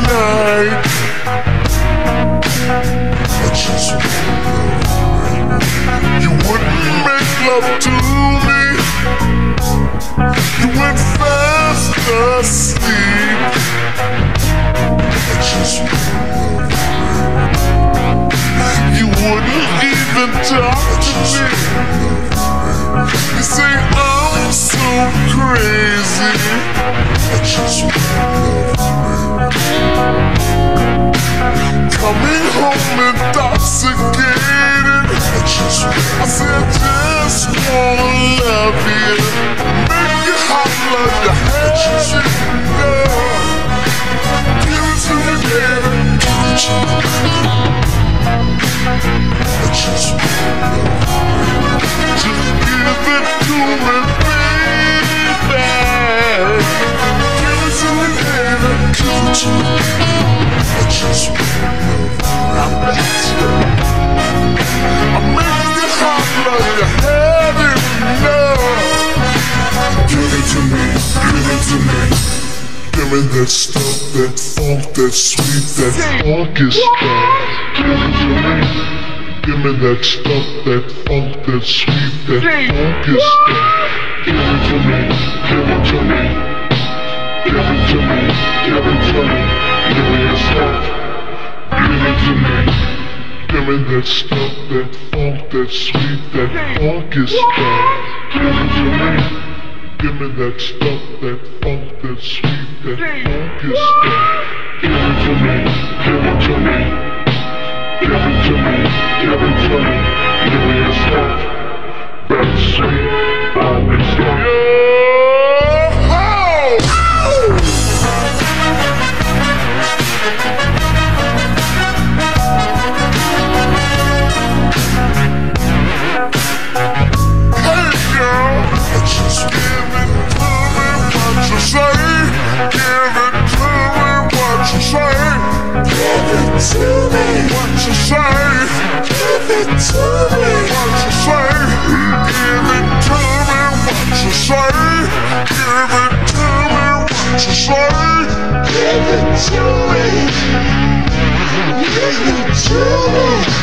night. I just wanna love you. You wouldn't make love to me. You went fast asleep. I just wanna love you. You wouldn't even talk to me. You say I'm so crazy. I just wanna love you. Coming home intoxicated. I said I just wanna love you. Make you hot like you had it. Give it to me, baby. Give it to me. I just wanna love you. Just give it to me, baby. Give it to me, baby. Give it to me. I just wanna love you. I bet you. I make it hot like you had it. Give it to me, give it to me. Give me that stuff, that funk, that sweet, that funky stuff. Give it to me. Give me that stuff, that funk, that sweet, that funky stuff. Give it to me, give it to me. Give it to me, give it to me. Give me that stuff. Give it to me. Give me that stuff, that funk, that sweet, that funky stuff. Give it to me. Give me that stuff, that funk, that sweet, that funky stuff. Give it to me, give it to me. Give it to me, give it to me. Give me that stuff, that sweet, funky stuff. To me, what you say? Give it to me, what you say? Give it to me, what you say? Give it to me, what you say? Give it to me, give it to me.